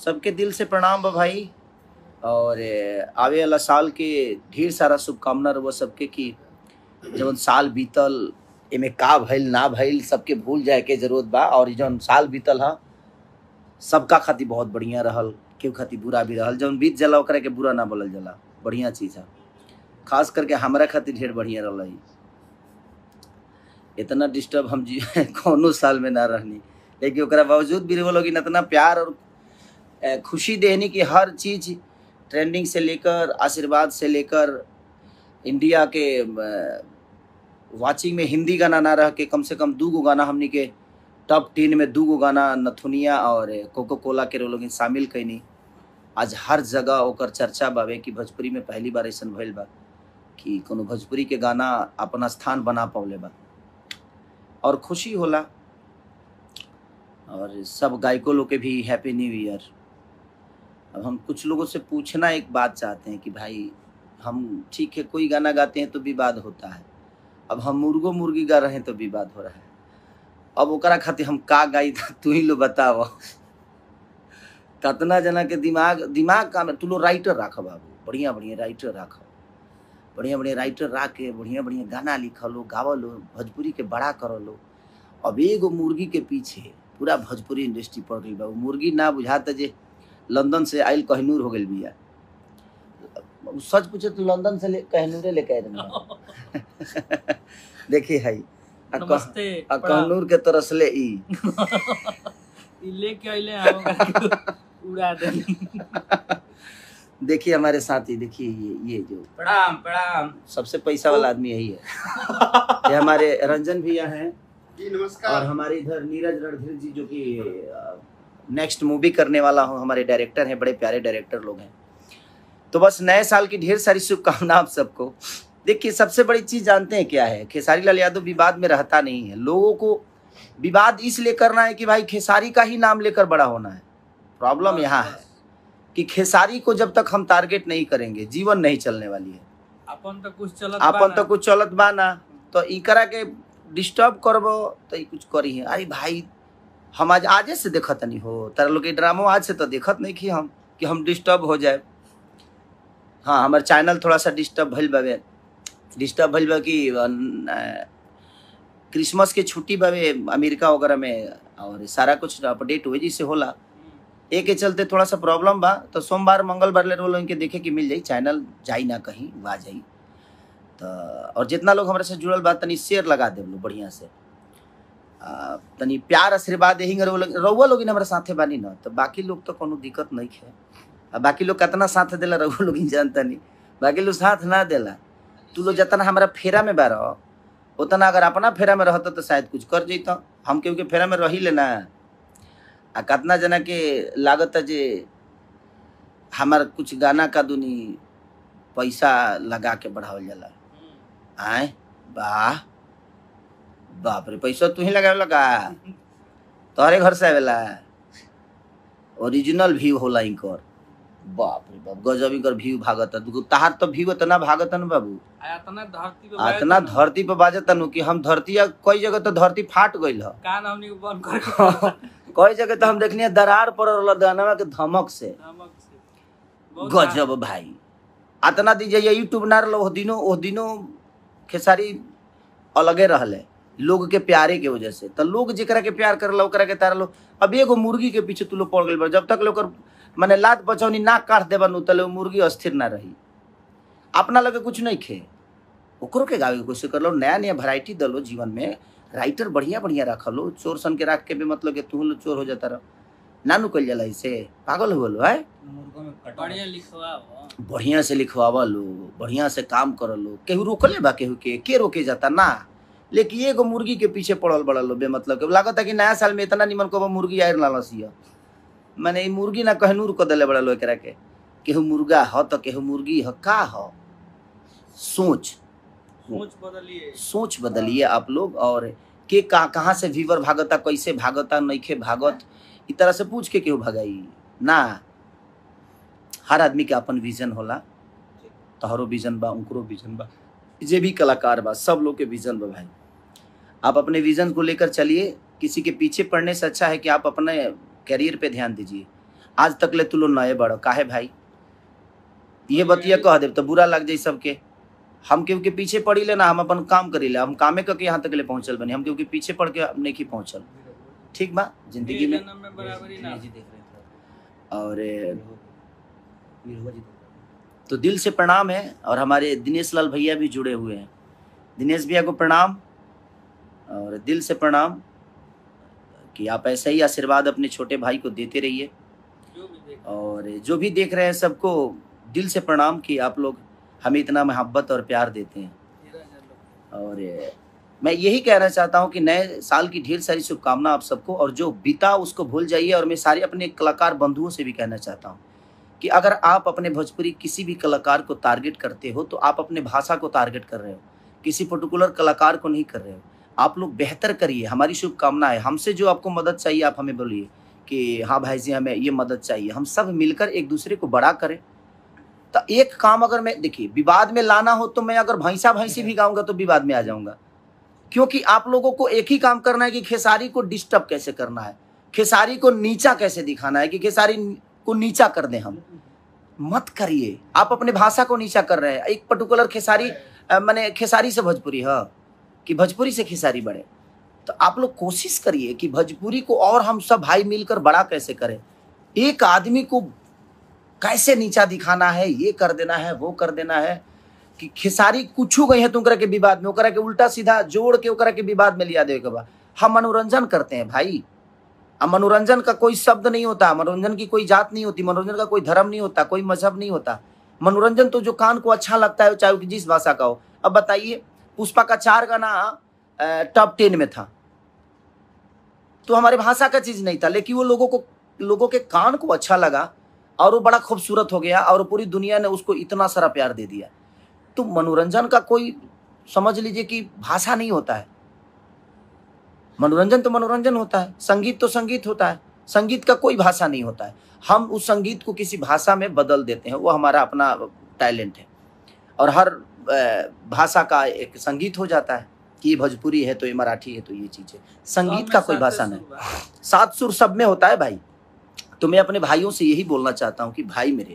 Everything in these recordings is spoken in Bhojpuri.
सबके दिल से प्रणाम बा भाई। और आवे वाला साल के ढेर सारा शुभकामना रहो सबके कि जवन साल बीतल एमे का भइल ना भइल सबके भूल जाए के जरूरत बा। और जवन साल बीतल हा सबका खातिर बहुत बढ़िया रहल, केहू खातिर बुरा भी रहल। जवन बीत जाला ओकरा के बुरा ना बोलल जाला, बढ़िया चीज है। खास करके हमरा खातिर ढेर बढ़िया रहल। इतना डिस्टर्ब हम जी कौनो साल में ना रहनी, लेकिन ओकरा बावजूद भी वो लोग इतना प्यार और खुशी देनी कि हर चीज ट्रेंडिंग से लेकर आशीर्वाद से लेकर इंडिया के वाचिंग में हिंदी गाना ना रह के कम से कम 2 गो गाना हमनी के टॉप 10 में 2 गो गाना नथुनिया और कोको कोला के लोग शामिल कैनी। आज हर जगह ओकर चर्चा बावे कि भोजपुरी में पहली बार ऐसा भइल बा कि कोनो भोजपुरी के गाना अपना स्थान बना पौले बा और खुशी होला। और सब गायकों लोग के भी हैप्पी न्यू ईयर। अब हम कुछ लोगों से पूछना एक बात चाहते हैं कि भाई हम ठीक है कोई गाना गाते हैं तो विवाद होता है, अब हम मुर्गो मुर्गी गा रहे हैं तो विवाद हो रहा है। अब ओकरा खातिर हम का गाई तू ही लो बताओ। कतना जना के दिमाग का तू लो राइटर राख बाबू, बढ़िया बढ़िया राइटर राख, बढ़िया बढ़िया राइटर राख के बढ़िया बढ़िया गाना लिख लो, गाव लो, भोजपुरी के बड़ा कर लो। अब एगो मुर्गी के पीछे पूरा भोजपुरी इंडस्ट्री पड़ गई बा। मुर्गी ना बुझाता जे लंदन से आयल कहनूर हो गई बिया। सच पूछे तो लंदन से कहनूरे लेके आए देखिए है कहनूर के तरस ले लेके आइले उड़ा दे। देखिए हमारे साथी, देखिए ये जो प्रणाम प्रणाम सबसे पैसा वाला आदमी यही है। ये हमारे रंजन भैया हैं जी, नमस्कार। और हमारे इधर नीरज रणधीर जी जो कि नेक्स्ट मूवी करने वाला हूँ, हमारे डायरेक्टर हैं, बड़े प्यारे डायरेक्टर लोग हैं। तो बस नए साल की ढेर सारी शुभकामना आप सबको। देखिए सबसे बड़ी चीज जानते हैं क्या है, खेसारी लाल यादव विवाद में रहता नहीं है। लोगों को विवाद इसलिए करना है कि भाई खेसारी का ही नाम लेकर बड़ा होना है। प्रॉब्लम यहाँ है कि खेसारी को जब तक हम टारगेट नहीं करेंगे जीवन नहीं चलने वाली है। अपन तो कुछ चलत बा ना, तो इकरा के डिस्टर्ब करबो तो कुछ करी है। अरे भाई हम आजे से देखत नहीं हो, तारा लोग के ड्रामो आज से तो देखत नहीं कि हम डिस्टर्ब हो जाए। हाँ हमारे चैनल थोड़ा सा डिस्टर्ब भइल बा कि क्रिसमस के छुट्टी बावे अमेरिका वगैरह में और सारा कुछ अपडेट हुए जैसे होला, एक के चलते थोड़ा सा प्रॉब्लम बा। तो सोमवार मंगलवार ले रोल इनके देखे कि मिल जाई, चैनल जाई ना कहीं आ जाई। तो और जितना लोग हमारे से जुड़ल बा तनी शेयर लगा दे लो बढ़िया से, तनी प्यार आशीर्वाद यही रउआ लोग हमारे साथे बानी ना, तो बाकी लोग तो कोनो दिक्कत नहीं है। बाकी लोग कितना साथ देला रउआ लोग जानता नहीं, बाकी लोग साथ ना देला। तू लोग जितना हमारा फेरा में बारह उतना अगर अपना फेरा में रहता तो शायद कुछ कर जैत। हम केहू के फेरा में रही लेना आ कितना जना के लागत है जे हमार कुछ गाना का दुनी पैसा लगा के बढ़ावल जाला। आए वाह बाप रे, पैसा तू ही लगावे लगा, तोहरे घर से आवेला, ओरिजिनल व्यू होला इनकर। बाप रे बाप गजब इनकर व्यू भागत। तहार तो व्यू इतना भागत न बाबू, इतना धरती पे बाजत नु कि हम धरती कई जगह तो धरती फाट गइल ह। कान हमनी को बंद कर कई जगह तो हम देखनी दरार पड़ल गाना के धमक से। गजब भाई, इतना दीजिए यूट्यूब ना रहो ओ दिनों खेसारी अलगे रहले लोग के प्यारे के वजह से। तो लोग जेकरा के प्यार करला ओकरा के तारा लो। अब एगो मुर्गी के पीछे तू लोग पड़ गइल बा, जब तक लोग माने लात बचौनी ना काट देबन तले मुर्गी अस्थिर ना रही। अपना लगे कुछ नहीं खे ओकरो के गावे के कोशिश कर लो, नया नया वैरायटी दलो जीवन में, राइटर बढ़िया बढ़िया रख लो। चोर सन के रख के भी मतलब कि तू चोर हो जाता रह नानू कल जाला, इसे पागल हो लो है। बढ़िया से लिखवावा लो, बढ़िया से काम कर लो। केहू रोकले बा केहू के रोके जाता ना, लेकिन एगो मुर्गी के पीछे पड़ल बड़ा लो बेमतलब के। लागत है कि नया साल में इतना निमन को मुर्गी आयर लालसी माने मुर्गी ना कहनूर को दले बड़ा लो एकरा के। केहू मुर्गा ह तो केहू मुर्गी ह, का ह सोच बदलिए आप लोग। और के कहाँ से व्यूवर भागता, कैसे भागता, नइखे भागत, इस तरह से पूछ के केहू भगाई ना। हर आदमी के अपन विजन होला, तोहरो विजन बा, उनकरो विजन बा, जे भी कलाकार बा सब लोग के विजन बा भाई। आप अपने विजन को लेकर चलिए, किसी के पीछे पड़ने से अच्छा है कि आप अपने करियर पे ध्यान दीजिए। आज तक ले तू लोग नए बड़ो काहे भाई, ये बतिया कह दे तो बुरा लग जाए सबके। हम केहू के पीछे पड़ी ले ना, हम अपन काम करी ले, हम कामे करके यहाँ तक ले पहुंचल बनी, हम केहू के पीछे पड़ के नहीं की पहुंचल। ठीक बा जिंदगी में। बराबरी ना और तो दिल से प्रणाम है। और हमारे दिनेश लाल भैया भी जुड़े हुए हैं, दिनेश भैया को प्रणाम और दिल से प्रणाम कि आप ऐसा ही आशीर्वाद अपने छोटे भाई को देते रहिए। और जो भी देख रहे हैं सबको दिल से प्रणाम कि आप लोग हमें इतना मोहब्बत और प्यार देते हैं। और मैं यही कहना चाहता हूं कि नए साल की ढेर सारी शुभकामना आप सबको, और जो बीता उसको भूल जाइए। और मैं सारे अपने कलाकार बंधुओं से भी कहना चाहता हूं कि अगर आप अपने भोजपुरी किसी भी कलाकार को टारगेट करते हो तो आप अपने भाषा को टारगेट कर रहे हो, किसी पर्टिकुलर कलाकार को नहीं कर रहे हो। आप लोग बेहतर करिए, हमारी शुभकामना है। हमसे जो आपको मदद चाहिए आप हमें बोलिए कि हाँ भाई जी हमें ये मदद चाहिए, हम सब मिलकर एक दूसरे को बड़ा करें। तो एक काम अगर मैं देखिए विवाद में लाना हो तो मैं अगर भैंसा भैंसी भी गाऊंगा तो विवाद में आ जाऊंगा, क्योंकि आप लोगों को एक ही काम करना है कि खेसारी को डिस्टर्ब कैसे करना है, खेसारी को नीचा कैसे दिखाना है, कि खेसारी को नीचा कर दें। हम मत करिए, आप अपने भाषा को नीचा कर रहे हैं। एक पर्टिकुलर खेसारी माने खेसारी से भोजपुरी है कि भोजपुरी से खेसारी बढ़े, तो आप लोग कोशिश करिए कि भोजपुरी को और हम सब भाई मिलकर बड़ा कैसे करें। एक आदमी को कैसे नीचा दिखाना है, ये कर देना है, वो कर देना है, कि खेसारी कुछ गई है तुम के विवाद में, ओकरा के उल्टा सीधा जोड़ के ओकरा के विवाद में लिया दे के बाद। हम मनोरंजन करते हैं भाई, अब मनोरंजन का कोई शब्द नहीं होता, मनोरंजन की कोई जात नहीं होती, मनोरंजन का कोई धर्म नहीं होता, कोई मजहब नहीं होता। मनोरंजन तो जो कान को अच्छा लगता है चाहे जिस भाषा का हो। अब बताइए पुष्पा का 4 गाना टॉप 10 में था, तो हमारे भाषा का चीज नहीं था, लेकिन वो लोगों के कान को अच्छा लगा और वो बड़ा खूबसूरत हो गया और पूरी दुनिया ने उसको इतना सारा प्यार दे दिया। तो मनोरंजन का कोई समझ लीजिए कि भाषा नहीं होता है। मनोरंजन तो मनोरंजन होता है, संगीत तो संगीत होता है, संगीत का कोई भाषा नहीं होता है। हम उस संगीत को किसी भाषा में बदल देते हैं, वो हमारा अपना टैलेंट है। और हर भाषा का एक संगीत हो जाता है कि ये भोजपुरी है तो ये मराठी है तो ये चीज़ है। संगीत का कोई भाषा नहीं, 7 सुर सब में होता है भाई। तो मैं अपने भाइयों से यही बोलना चाहता हूं कि भाई मेरे,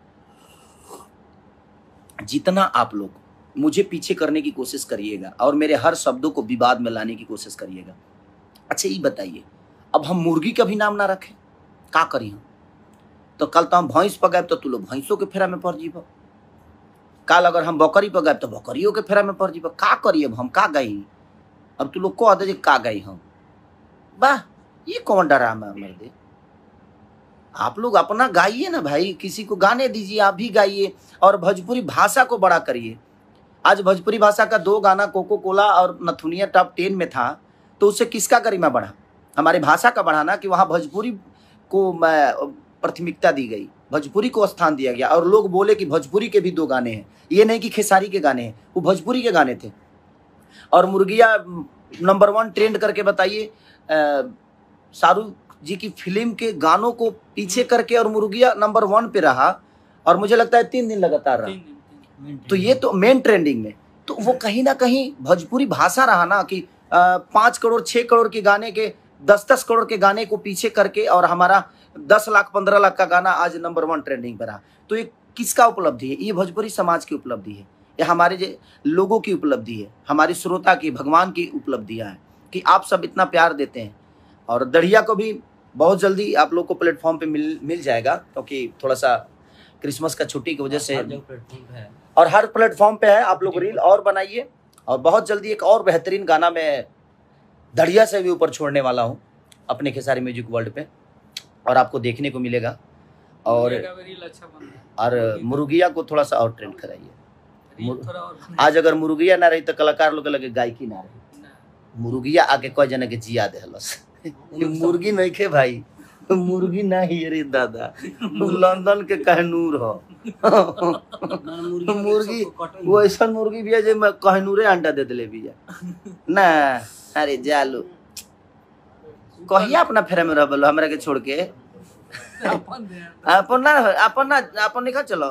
जितना आप लोग मुझे पीछे करने की कोशिश करिएगा और मेरे हर शब्दों को विवाद में लाने की कोशिश करिएगा। अच्छा ये बताइए, अब हम मुर्गी का भी नाम ना रखें, का करी हम? तो कल तो हम भैंस पर गए तो तू लोग भैंसों के फेरा में पड़ जीब, कल अगर हम बकरी पर गए तो बकरियों के फेरा में पड़ जीब। का करिए अब हम, का गई? अब तू लोग को आदे का गई हम, वाह ये कौन डरामा मर दे। आप लोग अपना गाइए ना भाई, किसी को गाने दीजिए, आप भी गाइए और भोजपुरी भाषा को बड़ा करिए। आज भोजपुरी भाषा का 2 गाना कोको कोला और नथुनिया टॉप 10 में था, तो उससे किसका गरिमा बढ़ा? हमारी भाषा का बढ़ा ना, कि वहाँ भोजपुरी को प्राथमिकता दी गई, भोजपुरी को स्थान दिया गया। और लोग बोले कि भोजपुरी के भी 2 गाने हैं, ये नहीं कि खेसारी के गाने हैं, वो भोजपुरी के गाने थे। और मुर्गिया नंबर 1 ट्रेंड करके बताइए, शाहरुख जी की फिल्म के गानों को पीछे करके और मुर्गिया नंबर 1 पे रहा, और मुझे लगता है 3 दिन लगातार रहा। तो ये तो मेन ट्रेंडिंग में, तो वो कहीं ना कहीं भोजपुरी भाषा रहा ना, कि 5 करोड़ 6 करोड़ के गाने के 10-10 करोड़ के गाने को पीछे करके और हमारा 10 लाख 15 लाख का गाना आज नंबर 1 ट्रेंडिंग पर रहा। तो ये किसका उपलब्धि है? ये भोजपुरी समाज की उपलब्धि है, ये हमारे लोगों की उपलब्धि है, हमारी श्रोता की, भगवान की उपलब्धियां हैं कि आप सब इतना प्यार देते हैं। और दढ़िया को भी बहुत जल्दी आप लोग को प्लेटफॉर्म पे मिल जाएगा, क्योंकि थोड़ा सा क्रिसमस का छुट्टी की वजह से और हर प्लेटफॉर्म पे है। आप लोग रील और बनाइए, और बहुत जल्दी एक और बेहतरीन गाना मैं दढ़िया से भी ऊपर छोड़ने वाला हूँ अपने खेसारी म्यूजिक वर्ल्ड पे, और आपको देखने को मिलेगा। और मुर्गिया को थोड़ा सा और ट्रेंड कराइए। आज अगर मुर्गिया ना रही तो कलाकार लोग लगे गायकी ना रही, मुर्गिया आके कोई जना के जिया दे हलस। मुर्गी नहीं खे भाई, मुर्गी नहीं रे दादा, लंदन के कहनूर हो। मुर्गी वो ऐसा मुर्गी भी है जो मैं कहनूरे अंडा दे दिले भी ना। अरे जालू कहिया अपना फेरा में रह हमरा के छोड़ के अपन निकल चलो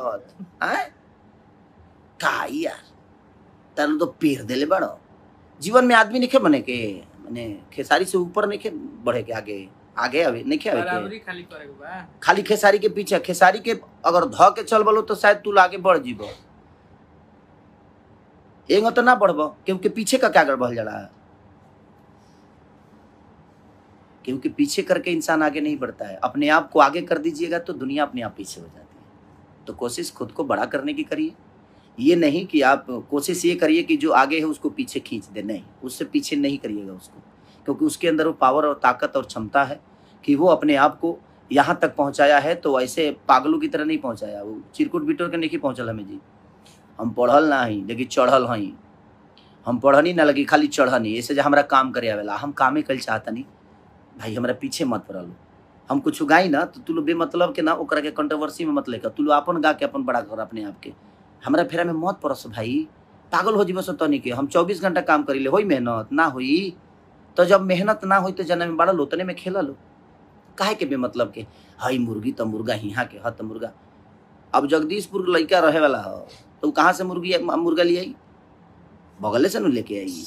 का यार, तारू तो पेड़ देले बड़ो। जीवन में आदमी नहीं बने के, मैंने खेसारी से ऊपर नहीं बढ़े के, आगे आगे अभी नहीं क्या बराबरी खाली करेके बा। खाली खेसारी के पीछे, खेसारी के अगर ध के चल बोलो तो शायद तू आगे बढ़ जीबो, एगो तो ना बढ़बो, क्योंकि पीछे का क्या गड़बड़ जा रहा है, क्योंकि पीछे करके इंसान आगे नहीं बढ़ता है। अपने आप को आगे कर दीजिएगा तो दुनिया अपने आप पीछे हो जाती है। तो कोशिश खुद को बड़ा करने की करिए, ये नहीं कि आप कोशिश ये करिए कि जो आगे है उसको पीछे खींच दे, नहीं, उससे पीछे नहीं करिएगा उसको, क्योंकि उसके अंदर वो पावर और ताकत और क्षमता है कि वो अपने आप को यहाँ तक पहुँचाया है। तो ऐसे पागलों की तरह नहीं पहुँचाया, वो चिरकुट बिटोर के नहीं पहुँचल हमें जी। हम पढ़ल ना ही लेकिन चढ़ल हई, हम पढ़नी ना लगी खाली चढ़नी, ऐसे जो हमारा काम करे आवेला, हम कामे कल चाहता नहीं भाई, हमारा पीछे मत पड़ल। हम कुछ गाई ना तो तू लोग बेमतलब के ना ओकरा के कंट्रोवर्सी में मत लेकर, तू लोग अपन गा के अपन बड़ा कर अपने आप के, हमारा फेरा में मत पड़स भाई, पागल हो जीव तनी के। हम 24 घंटा काम करी ले, होई मेहनत ना हुई तो जब मेहनत ना हुई तो जन्म में बड़ा लो तने में खेला लो, काहे के बेमतलब के हई मुर्गी तो मुर्गा हिहा के ह तो मुर्गा। अब जगदीशपुर लड़का रहे वाला हो तो कहाँ से मुर्गा ले आई, बगले से न लेके आई।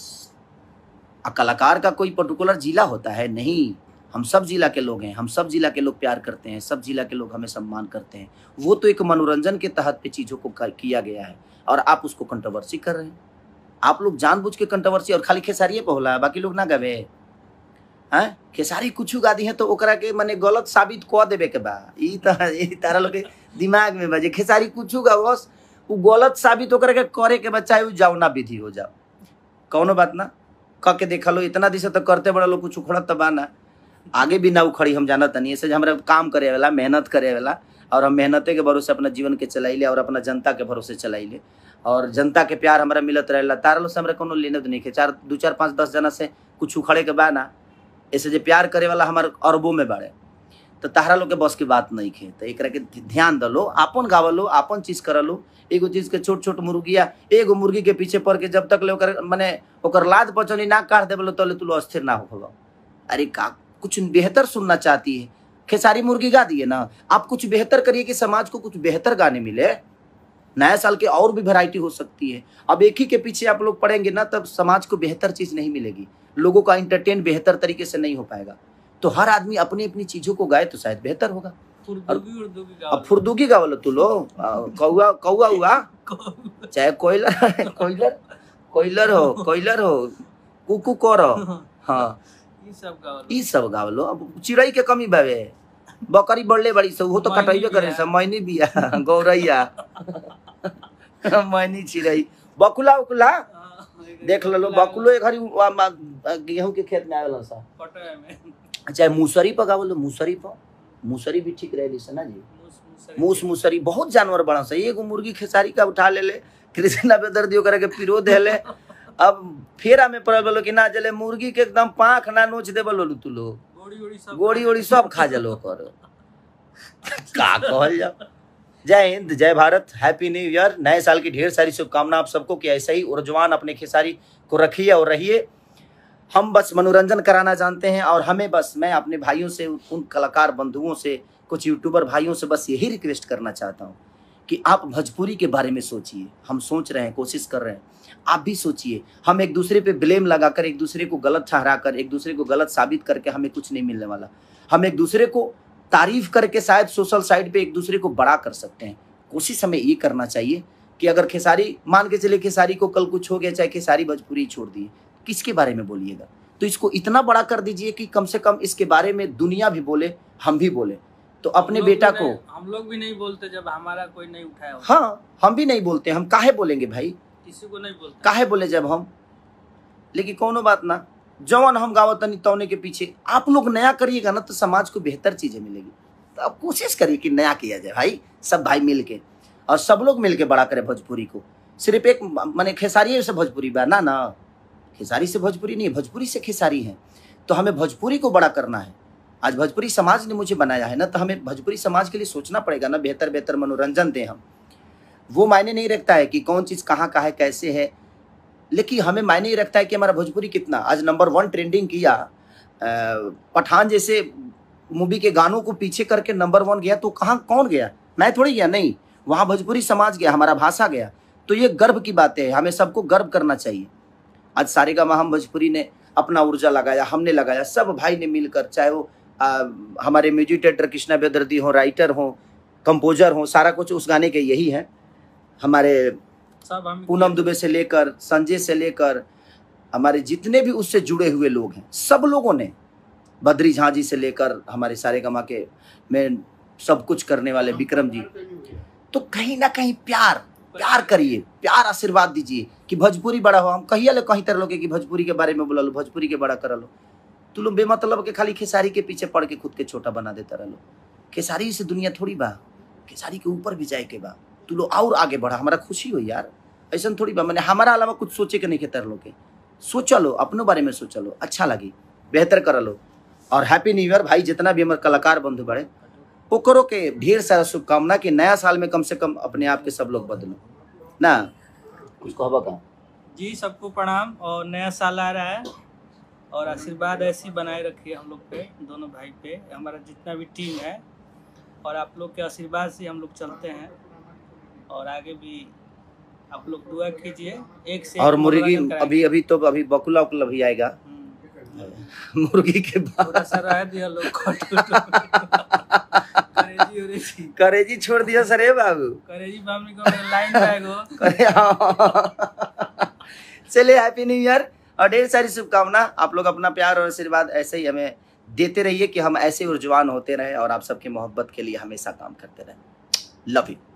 कलाकार का कोई पर्टिकुलर जिला होता है नहीं, हम सब जिला के लोग हैं, हम सब जिला के लोग प्यार करते हैं, सब जिला के लोग हमें सम्मान करते हैं। वो तो एक मनोरंजन के तहत पे चीज़ों को किया गया है और आप उसको कंट्रोवर्सी कर रहे हैं। आप लोग जानबूझ के कंट्रोवर्सी और खाली खेसारिये पे होला, बाकी लोग ना गवे हैं। खेसारी कुछ गा दी है तो ओकरा के माने गलत साबित कह देवे के बा, ई तारा लोग के दिमाग में बजे खेसारी कुछ गा बस वो गलत साबित ओकरा के करे के बा, चाहे वो जाओ ना विधि हो जाओ, कौनो बात ना क के देखा लो। इतना दिशा तो करते बड़ा लोग कुछ उखड़त तो बा ना, आगे भी ना उखड़ी, हम जानत नहीं। ऐसे हमारा काम करे वाला, मेहनत करे वाला, और हम मेहनते के भरोसे अपना जीवन के चलाइले और अपना जनता के भरोसे चलाइले, और जनता के प्यार हमारा मिलत रहेला। तारा लोग से हमारा कोनो लेने नहीं के, 2 4 5 10 जना से कुछ उखड़े के बा ना, ऐसे जो प्यार करे वाला हमारे अरबों में बाड़े, तो तारा लोग के बस की बात नहीं खे। तो एक के ध्यान दलो, आपन गावलो, आपन चीज करलो। एगो चीज के छोट छोट मुर्गिया, एगो मुर्गी के पीछे पड़ के जब तक ले ओकर माने ओकर लाद पचनी ना काट देबलो तो तू अस्थिर ना हो। अरे का कुछ बेहतर सुनना चाहती है, खेसारी मुर्गी गा दिए ना, आप कुछ बेहतर करिए कि समाज को कुछ बेहतर गाने मिले। नया साल के और भी वैरायटी हो सकती है। अब एक ही के पीछे आप लोग पढ़ेंगे ना, तब समाज को बेहतर चीज नहीं मिलेगी, लोगों का इंटरटेन बेहतर तरीके से नहीं हो पाएगा। तो हर आदमी अपनी अपनी चीजों को गाए तो शायद बेहतर होगा। अब फुर्दुगी गावलो तू लो, कौआ कौआ हुआ, चाहे कोयलर हो, कुकू करो, हाँ ई सब गावलो। अब चिड़ै के कमी बावे, बकरी बढ़ले बड़ी सब वो तो कटैबे करे सब, मैनी बिया गौरैया मैनी चिड़ै, बकुला उकुला देख लो, बकुलो एक घड़ी गेहूं के खेत में आवेला सा, चाहे मूसरी पर गावलो, मूसरी भी ठीक रहे ना जी, मूसरी बहुत जानवर बड़ा सा। एगो मुर्गी खेसारी का उठा ले कृष्णा बेदर्दी ओकरा के पिरो देले। अब फेरा में पड़ल बोलो कि ना जले मुर्गी के एकदम पाँख ना नोच दे बोलो तू लो, गोड़ी ओड़ी सब खा जलो कर का कहल जाओ। जय हिंद, जय भारत, हैप्पी न्यू ईयर। नए साल की ढेर सारी शुभकामना आप सबको कि ऐसे ही ऊर्जवान अपने खेसारी को रखिए और रहिए। हम बस मनोरंजन कराना जानते हैं और हमें बस, मैं अपने भाइयों से, उन कलाकार बंधुओं से, कुछ यूट्यूबर भाइयों से बस यही रिक्वेस्ट करना चाहता हूँ कि आप भोजपुरी के बारे में सोचिए। हम सोच रहे हैं, कोशिश कर रहे हैं, आप भी सोचिए। हम एक दूसरे पे ब्लेम लगाकर, एक दूसरे को गलत ठहरा कर, एक दूसरे को गलत साबित करके हमें कुछ नहीं मिलने वाला। हम एक दूसरे को तारीफ करके शायद सोशल साइड पे एक दूसरे को बड़ा कर सकते हैं। कोशिश हमें ये करना चाहिए कि अगर खेसारी, मान के चले खेसारी को कल कुछ हो गया, चाहे खेसारी भोजपुरी छोड़ दिए, किसके बारे में बोलिएगा, तो इसको इतना बड़ा कर दीजिए कि कम से कम इसके बारे में दुनिया भी बोले, हम भी बोले। तो अपने बेटा को, हम लोग भी नहीं बोलते जब हमारा कोई नहीं उठाया। हाँ, हम भी नहीं बोलते, हम काहे बोलेंगे भाई, किसी को नहीं बोलते, काहे बोले जब हम। लेकिन कोनो बात ना, जवान हम गावत नहीं तौने के पीछे आप लोग नया करिएगा ना तो समाज को बेहतर चीजें मिलेगी। तो आप कोशिश करिए कि नया किया जाए भाई, सब भाई मिल के, और सब लोग मिल के बड़ा करे भोजपुरी को। सिर्फ एक माने खेसारी से भोजपुरी बा ना, खेसारी से भोजपुरी नहीं, भोजपुरी से खेसारी है। तो हमें भोजपुरी को बड़ा करना है। आज भोजपुरी समाज ने मुझे बनाया है ना, तो हमें भोजपुरी समाज के लिए सोचना पड़ेगा ना, बेहतर बेहतर मनोरंजन दें हम। वो मायने नहीं रखता है कि कौन चीज़ कहाँ का है, कैसे है, लेकिन हमें मायने ही रखता है कि हमारा भोजपुरी कितना। आज नंबर 1 ट्रेंडिंग किया, पठान जैसे मूवी के गानों को पीछे करके नंबर 1 गया, तो कहाँ कौन गया, मैं थोड़ी गया, नहीं, वहाँ भोजपुरी समाज गया, हमारा भाषा गया। तो ये गर्व की बात है, हमें सबको गर्व करना चाहिए। आज सारेगामा हम भोजपुरी ने अपना ऊर्जा लगाया, हमने लगाया, सब भाई ने मिलकर, चाहे वो हमारे म्यूजिक डायरेक्टर कृष्णा बेदर्दी हो, राइटर हो, कंपोजर हो, सारा कुछ उस गाने के यही है। हमारे सब हम पूनम दुबे से लेकर संजय से लेकर हमारे जितने भी उससे जुड़े हुए लोग हैं, सब लोगों ने, बद्री झा जी से लेकर हमारे सारेगामा के में सब कुछ करने वाले विक्रम जी, तो कहीं ना कहीं प्यार करिए, प्यार आशीर्वाद दीजिए कि भोजपुरी बड़ा हो। हम कहिए ले कहीं तरह लोग कि भोजपुरी के बारे में बोला लो, भोजपुरी के बड़ा कर लो। तू लोग बेमतलब के खाली खेसारी के पीछे पड़ के खुद के छोटा बना देता रह लो। खेसारी से दुनिया थोड़ी बा, खेसारी के ऊपर भी जाए के बा। तू लोग और आगे बढ़ा, हमारा खुशी हो यार। ऐसा थोड़ी बा, मैंने हमारा अलावा कुछ सोचे के नहीं खेतर लोग के। सोच लो, अपनों बारे में सोच लो, अच्छा लगी, बेहतर कर लो। और हैप्पी न्यू ईयर भाई, जितना भी हमारे कलाकार बंधु बड़े ओकरो के ढेर सारा शुभकामना कि नया साल में कम से कम अपने आप के सब लोग बदलो ना। कुछ कहबा का जी, सबको प्रणाम। और नया साल आ रहा है और आशीर्वाद ऐसी बनाए रखिए हम लोग पे, दोनों भाई पे, हमारा जितना भी टीम है। और आप लोग के आशीर्वाद से हम लोग चलते हैं और आगे भी आप लोग दुआ कीजिए। एक से और एक मुर्गी मनोरंजन अभी तो अभी बकुला उकुला भी आएगा। कराएंगे। मुर्गी के थोड़ा सा रह दिया लोग करेजी करेजी छोड़ दिया सर ए बाबू। करेजी बामी को लाइन जाएगो। चलिए हैप्पी न्यू ईयर और ढेर सारी शुभकामना। आप लोग अपना प्यार और आशीर्वाद ऐसे ही हमें देते रहिए कि हम ऐसे ऊर्जवान होते रहें और आप सबकी मोहब्बत के लिए हमेशा काम करते रहें। Love you.